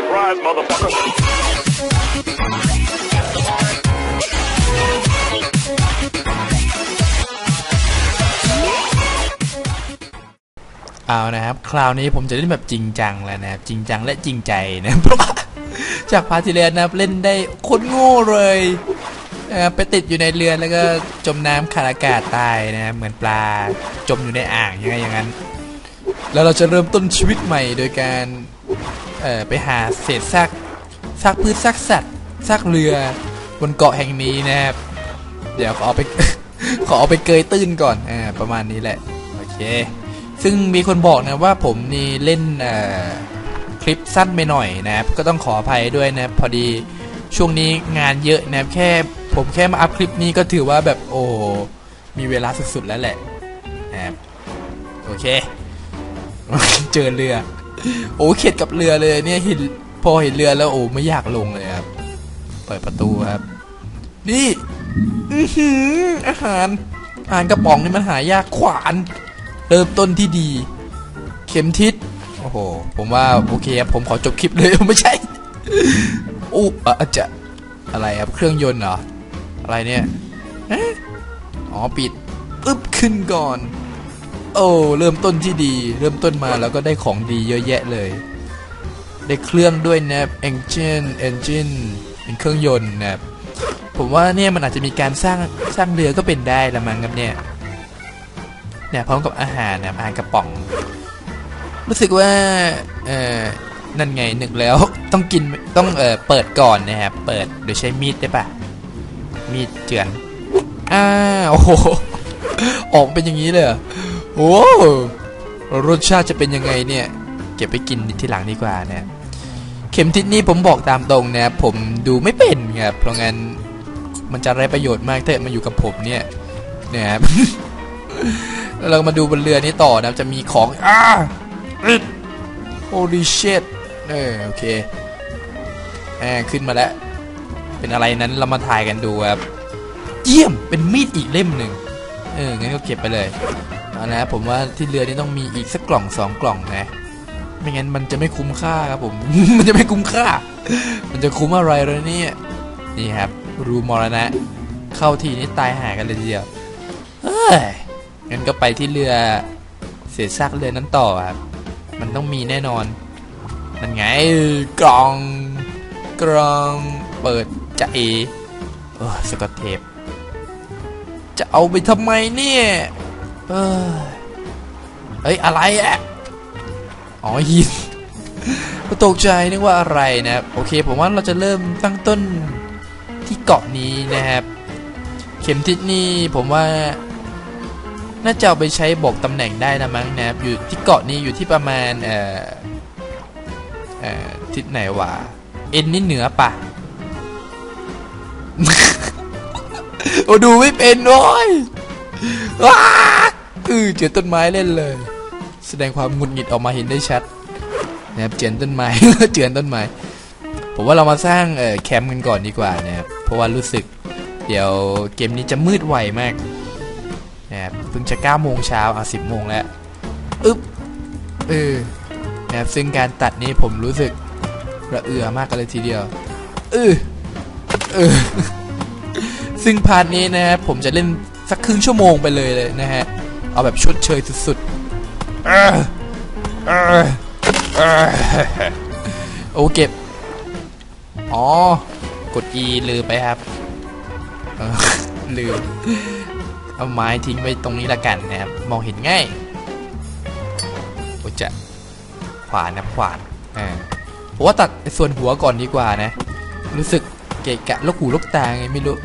Surprise, motherfucker. เอานะครับคราวนี้ผมจะเล่นแบบจริงจังแล้วนะครับจริงจังและจริงใจนะเพราะว่าจากพาร์ทิเลนนะครับเล่นได้โคตรโง่เลยไปติดอยู่ในเรือแล้วก็จมน้ำขาดอากาศตายนะเหมือนปลาจมอยู่ในอ่างยังไงอย่างนั้นแล้วเราจะเริ่มต้นชีวิตใหม่โดยการไปหาเศษซากพืชซากสัตว์ซากเรือบนเกาะแห่งนี้นะครับเดี๋ยวขอเอาไปเกยตื้นก่อนประมาณนี้แหละโอเคซึ่งมีคนบอกนะว่าผมนี่เล่นคลิปสั้นไปหน่อยนะครับก็ต้องขออภัยด้วยนะพอดีช่วงนี้งานเยอะนะครับผมแค่มาอัพคลิปนี้ก็ถือว่าแบบโอ้มีเวลาสุดๆแล้วแหละนะครับโอเค เจอเรือโอ้เข็ดกับเรือเลยเนี่ยพอเห็นเรือแล้วโอ้ไม่อยากลงเลยครับเปิดประตูครับนี่อาหารกระป๋องนี่มันหายากขวานเริ่มต้นที่ดีเข็มทิศโอ้โหผมว่าโอเคครับผมขอจบคลิปเลยไม่ใช่อาจจะอะไรครับเครื่องยนต์เหรออะไรเนี่ยอ๋อปิดปึ๊บขึ้นก่อนโอ้เริ่มต้นที่ดีเริ่มต้นมาแล้วก็ได้ของดีเยอะแยะเลยได้เครื่องด้วยนะเอนจินเป็นเครื่องยนต์นะผมว่าเนี่ยมันอาจจะมีการสร้างเรือก็เป็นได้ละมั้งครับเนี่ยพร้อมกับอาหารนะอาหารกระป๋องรู้สึกว่านั่นไงนึกแล้วต้องกินต้องเปิดก่อนนะครับเปิดโดยใช้มีดได้ปะมีดเจือนโอ้โหออกเป็นอย่างนี้เลยโอ้รสชาติจะเป็นยังไงเนี่ยเก็บไปกินทีหลังดีกว่านะเข็มทิศนี้ผมบอกตามตรงนะผมดูไม่เป็นครับเพราะงั้นมันจะไร้ประโยชน์มากถ้ามาอยู่กับผมเนี่ยนะครับเรามาดูบนเรือนี้ต่อนะจะมีของholy shit โอเคขึ้นมาแล้วเป็นอะไรนั้นเรามาถ่ายกันดูครับเยี่ยมเป็นมีดอีกเล่มหนึ่งงั้นก็เก็บไปเลยเอาละผมว่าที่เรือนี้ต้องมีอีกสักกล่อง2 กล่องนะไม่งั้นมันจะไม่คุ้มค่าครับผม มันจะไม่คุ้มค่ามันจะคุ้มอะไรเลยเนี่ยนี่ครับรูมรณะเข้าทีนี้ตายหากันเลยทีเดียวงั้นก็ไปที่เรือเศษซากเรือนั้นต่อครับมันต้องมีแน่นอนนั่นไงกล่องเปิดจะสกอตเทปจะเอาไปทำไมเนี่ยอะไรอ๋อหินตกใจนึกว่าอะไรนะโอเคผมว่าเราจะเริ่มตั้งต้นที่เกาะนี้นะครับเข็มทิศนี่ผมว่าน่าจะเอาไปใช้บอกตำแหน่งได้นะมั้งนะครับอยู่ที่เกาะนี้อยู่ที่ประมาณทิศไหนวะนี่เหนือปะ โอ้ดูไม่เป็นโว้ยว้าเจอต้นไม้เล่นเลยแสดงความหงุดหงิดออกมาเห็นได้ชัดนะครับเจือนต้นไม้ เจือนต้นไม้ผมว่าเรามาสร้างแคมป์กันก่อนดีกว่านะครับเพราะว่ารู้สึกเดี๋ยวเกมนี้จะมืดไวมากนะครับเพิ่งจะ9 โมงเช้า10 โมงแล้วนะครับซึ่งการตัดนี้ผมรู้สึกระเอือมากกันเลยทีเดียวซึ่งพาร์ทนี้นะครับผมจะเล่นสักครึ่งชั่วโมงไปเลยนะฮะเอาแบบชดเชยสุดๆโอ้เก็บกด E ลืมไปครับลืมเอาไม้ทิ้งไว้ตรงนี้ละกันนะครับมองเห็นง่ายโอ้จะขวานนะขวานผมว่าตัดส่วนหัวก่อนดีกว่านะรู้สึกเกะกะลกหูลกตาไงไม่รู้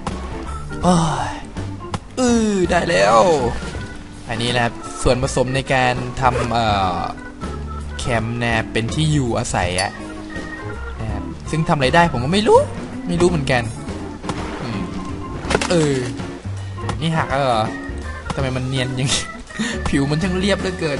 ได้แล้วอันนี้แหละส่วนผสมในการทำแคมป์นะเป็นที่อยู่อาศัยนะครับซึ่งทำอะไรได้ผมก็ไม่รู้เหมือนกันนี่หักแล้วเหรอทำไมมันเนียนอย่าง ผิวมันช่างเรียบเหลือเกิน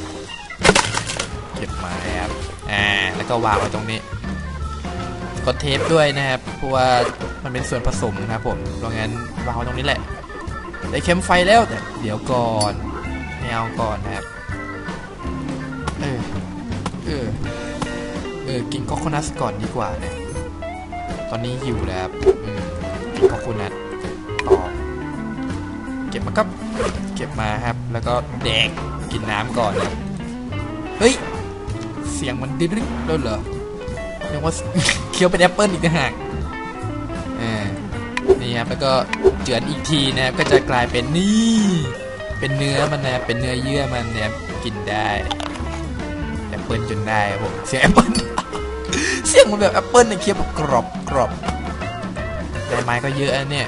เก็บมาครับแล้วก็วางไว้ตรงนี้ก็เทปด้วยนะครับเพราะว่ามันเป็นส่วนผสมนะครับผมเพราะงั้นวางไว้ตรงนี้แหละได้แคมป์ไฟแล้วแต่เดี๋ยวก่อนไม่เอาก่อนนะครับกินโคโคนัทก่อนดีกว่าเนี่ยตอนนี้หิวแล้วครับกินโคโคนัทต่อเก็บมาครับเก็บมาครับแล้วก็แดกกินน้ำก่อนนะเฮ้ยเสียงมันดิ้นด้วยเหรอเรียกว่าเคี้ยวเป็นแอปเปิลอีกต่างหากนี่ครับแล้วก็เจือนอีกทีนะครับก็จะกลายเป็นนี่เป็นเนื้อมันนะเป็นเนื้อเยื่อมันเนี่ยกินได้แอปเปิลจนได้ผมเสียงแอปเปิลเสียงมันแบบแอปเปิลเนี่ยเคี้ยวแบบกรอบกรอบแต่ไม้ก็เยอะเนี่ย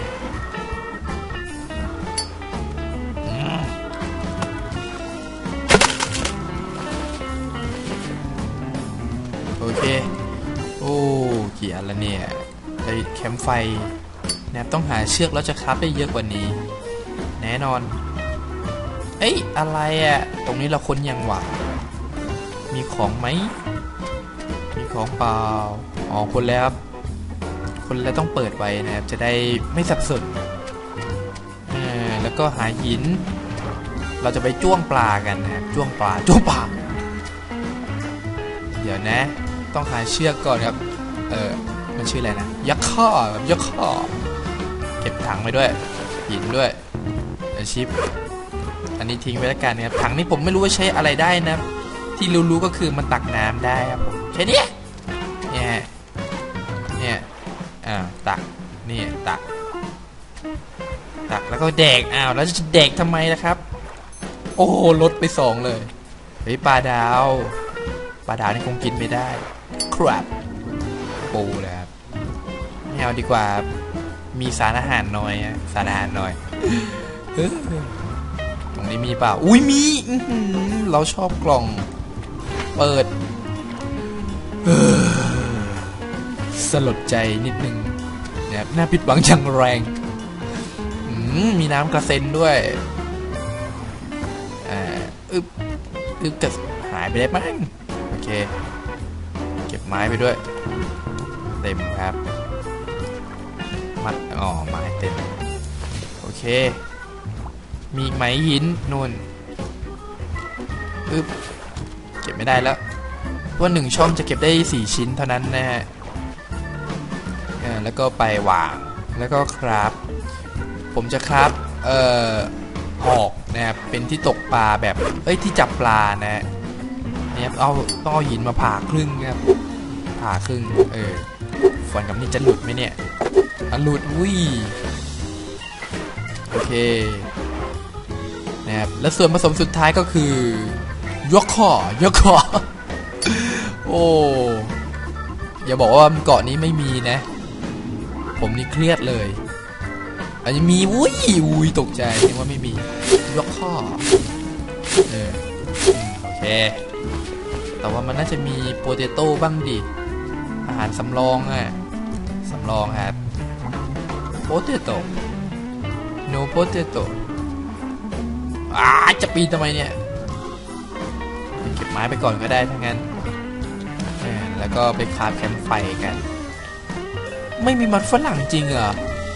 โอเคโอ้กี่อันละเนี่ยไอ้แคมป์ไฟนะครับต้องหาเชือกแล้วจะคราฟได้เยอะกว่านี้แน่นอนเอ้ยอะไรอ่ะตรงนี้เราค้นยังหวะมีของไหมมีของเปล่าอ๋อคนแล้วคนแล้วต้องเปิดไว้นะครับจะได้ไม่สับสนแล้วก็หาหินเราจะไปจ้วงปลากันนะครับจ้วงปลาเดี๋ยวนะต้องหาเชือกก่อนครับมันชื่ออะไรนะยักษ์ข้อเก็บถังไปด้วยหินด้วยชิปอันนี้ทิ้งไว้แล้วกันนะครับถังนี้ผมไม่รู้ว่าใช้อะไรได้นะที่รู้ๆก็คือมันตักน้ำได้ครับผมใช่เนี่ยตักนี่ตักแล้วก็แดกแล้วจะแดกทำไมล่ะครับโอ้โหลดไป2เลยเฮ้ยปลาดาวนี่คงกินไม่ได้ครับปูเลยครับไม่เอาดีกว่ามีสารอาหารน้อยตรงนี้มีเปล่าอุ้ยมีเราชอบกล่องเปิดสลดใจนิดนึงนะครับน่าผิดหวังอย่างแรงมีน้ำกระเซ็นด้วยกระหายไปได้มั้งโอเคเก็บไม้ไปด้วยเต็มครับมัดไม้เต็มโอเคมีไหมหินนู่นเก็บไม่ได้แล้วเพราะ1ช่องจะเก็บได้4ชิ้นเท่านั้นนะฮะแล้วก็ไปวางแล้วก็ครับผมจะครับหอกนะครับเป็นที่ตกปลาแบบที่จับปลานะเนี่ยต้องเอาหินมาผ่าครึ่งครับผ่าครึ่งฟันกับนี่จะหลุดไหมเนี่ยหลุดโอเคนะครับและส่วนผสมสุดท้ายก็คือยกคอโอ้อย่าบอกว่าเกาะนี้ไม่มีนะผมนี่เครียดเลยอันนี้มีอุ้ยตกใจนึกว่าไม่มียกข้อโอเคแต่ว่ามันน่าจะมีโปเตโต้บ้างดิอาหารสำรองครับโปเตโต้ no potato จะปีนทำไมเนี่ยเก็บไม้ไปก่อนก็ได้ทั้งนั้นแล้วก็ไปคราฟแคมป์ไฟกันไม่มีมันฝรั่งจริงเหรอ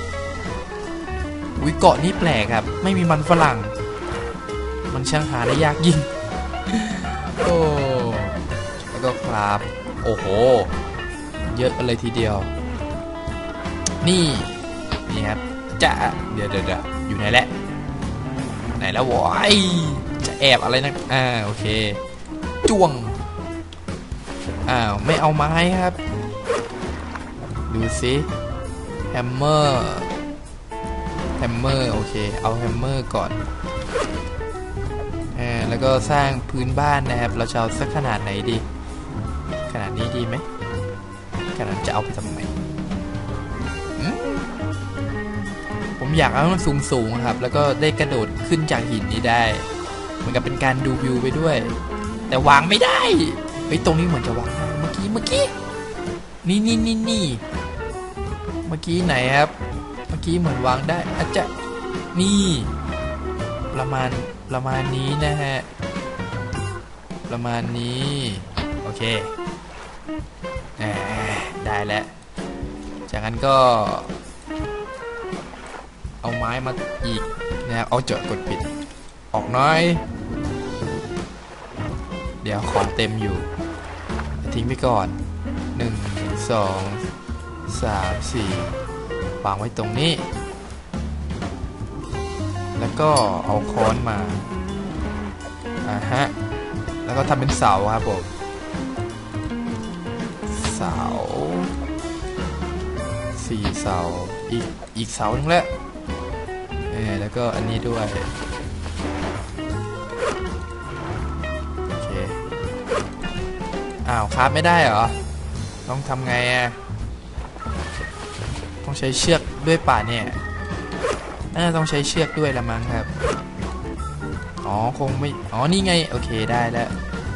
เกาะนี้แปลกครับไม่มีมันฝรั่งมันช่างหาได้ยากยิ่งโอ้แล้วก็ครับโอ้โหเยอะกันเลยทีเดียวนี่ครับเดี๋ยวอยู่ไหนแล้ววะจะแอบอะไรนะโอเคจ้วงไม่เอาไม้ครับดูสิแฮมเมอร์โอเคเอาแฮมเมอร์ก่อนแล้วก็สร้างพื้นบ้านนะครับเราจะเอาสักขนาดไหนดีขนาดนี้ดีไหมขนาดจะเอาไปทำไมผมอยากเอามันสูงครับแล้วก็ได้กระโดดขึ้นจากหินนี้ได้เหมือนกับเป็นการดูวิวไปด้วยแต่วางไม่ได้ตรงนี้เหมือนจะวางได้เมื่อกี้นี่เมื่อกี้ไหนครับเมื่อกี้เหมือนวางได้อาจจะนี่ประมาณนี้นะฮะประมาณนี้โอเคได้แล้วจากนั้นก็เอาไม้มาอีกนะครับเอากดปิดออกน้อยเดี๋ยวของเต็มอยู่ทิ้งไปก่อน 1 2 3 4วางไว้ตรงนี้แล้วก็เอาค้อนมาฮะแล้วก็ทำเป็นเสาครับผมเสา4 เสาอีกเสาหนึ่งแล้วแล้วก็อันนี้ด้วยโอเคอ้าวครับไม่ได้เหรอต้องทำไงอะต้องใช้เชือกด้วยป่ะเนี่ยน่าต้องใช้เชือกด้วยละมั้งครับอ๋อคงไม่อ๋อนี่ไงโอเคได้แล้ว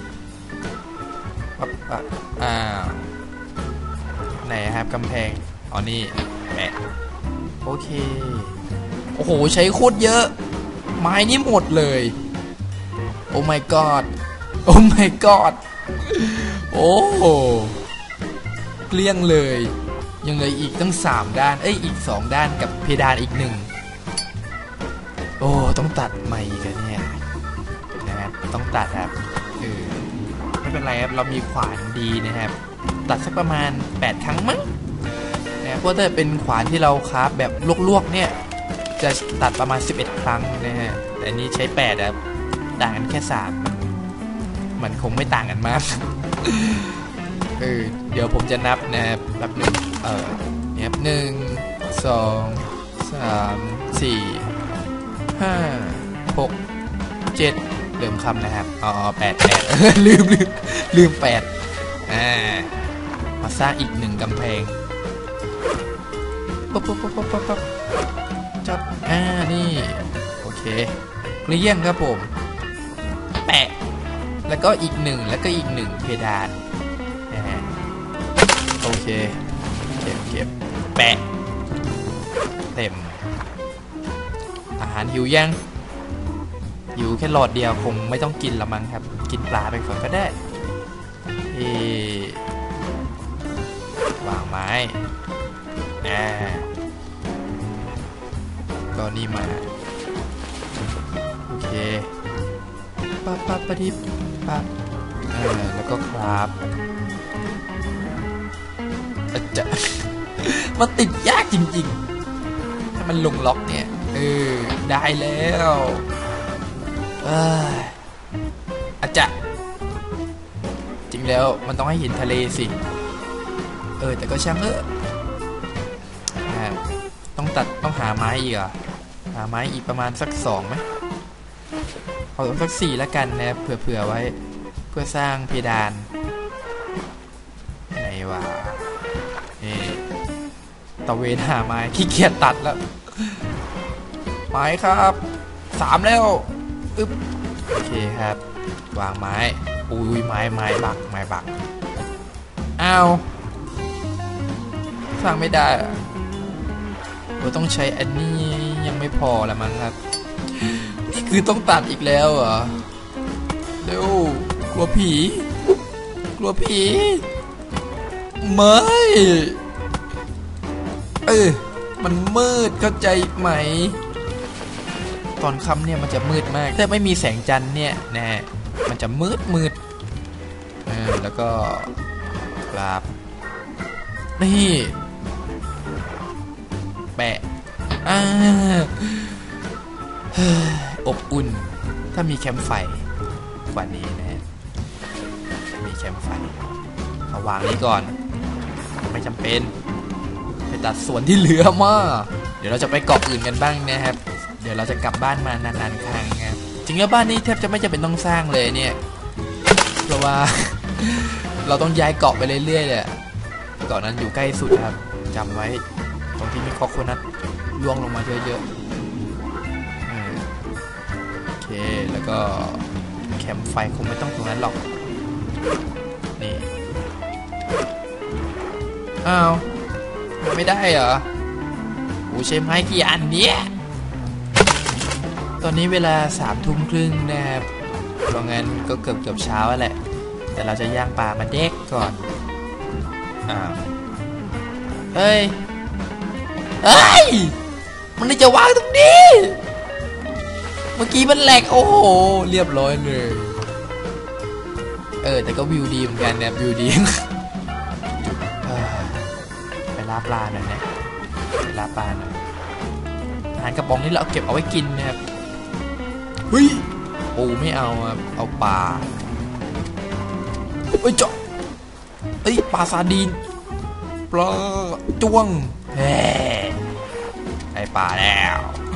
อ้าวไหนครับกำแพงอ๋อนี่แปะโอเคโอ้โหใช้โคตรเยอะไม้นี่หมดเลยโอ้ my god โอ้ my god โอ้เกลี้ยงเลยยังเหลืออีกตั้ง3 ด้านอีก2 ด้านกับเพดานอีก1โอ้ต้องตัดใหม่กันเนี่ยนะครับต้องตัดครับไม่เป็นไรครับเรามีขวานดีนะครับตัดสักประมาณ8 ครั้งมั้งนะเพราะถ้าเป็นขวานที่เราคราฟแบบลวกๆเนี่ยจะตัดประมาณ11 ครั้งนะฮะแต่อันนี้ใช้8ครับต่างกันแค่3มันคงไม่ต่างกันมากเดี๋ยวผมจะนับนะครับแบบนึงเนี่ย1 2 3 4 5 6 7เริ่มคำนะครับอ๋อ8 ลืม8มาสร้างอีก1 กำแพงปั๊บจับนี่โอเคเกลี้ยงครับผมแปะแล้วก็อีก1แล้วก็อีก1เพดานโอเคเก็บแปะเต็มอาหารหิวยังหิวแค่หลอดเดียวคงไม่ต้องกินละมั้งครับกินปลาไปก่อนก็ได้วางไม้ก็นี่มาโอเคปั๊บดิบปั๊บแล้วก็ครับจะมันติดยากจริงๆถ้ามันลงล็อกเนี่ยได้แล้วอาจจะจริงแล้วมันต้องให้เห็นทะเลสิแต่ก็ช่างต้องหาไม้อีกหาไม้อีกประมาณสัก2ไหมเอาสัก4แล้วกันนะเผื่อไว้เพื่อสร้างเพดานไหนวะตะเวนหาไม้ขี้เกียจตัดแล้วไม้ครับ3แล้วโอเคครับวางไม้อุ้ยไม้บักอ้าวสร้างไม่ได้เราต้องใช้อันนี้ยังไม่พอละมั้งครับนี่คือต้องตัดอีกแล้วเหรอเร็วกลัวผีไม่มันมืดเข้าใจไหมตอนค่ำเนี่ยมันจะมืดมากถ้าไม่มีแสงจันทร์เนี่ยนะมันจะมืดแล้วก็กราบนี่แปะอบอุ่นถ้ามีแคมป์ไฟกว่านี้นะมีแคมป์ไฟเอาวางนี้ก่อนไม่จำเป็นไปตัดส่วนที่เหลือมาเดี๋ยวเราจะไปเกาะอื่นกันบ้างนะครับเดี๋ยวเราจะกลับบ้านมานานๆครั้งครับจริงแล้วบ้านนี้แทบจะไม่จำเป็นต้องสร้างเลยเนี่ยเพราะว่า เราต้องย้ายเกาะไปเรื่อยๆเลยเกาะนั้นอยู่ใกล้สุดครับจำไว้ตรงที่มีคอโคนัทล่วงลงมาเยอะๆโอเคแล้วก็แคมป์ไฟคงไม่ต้องตรงนั้นหรอกนี่อ้าวไม่ได้เหรอใช้ไม้กี่อันเนี้ยตอนนี้เวลา3:30นะครับเพราะงั้นก็เกือบเช้าแล้วแหละแต่เราจะย่างปลามาเด็กก่อนเฮ้ยมันจะวางตรงนี้เมื่อกี้มันแหลกโอ้โหเรียบร้อยเลยแต่ก็วิวดีเหมือนกันนะวิวดีจุดล่าปลาหน่อยนะล่าปลาหน่อยอาหารกระป๋องนี่เราเก็บเอาไว้กินนะครับเฮ้ยปูไม่เอาเอาปลาเอ้ยเจาะเอ้ยปลาซาดีนปลาจ้วงเฮ้ไอปลาแล้ว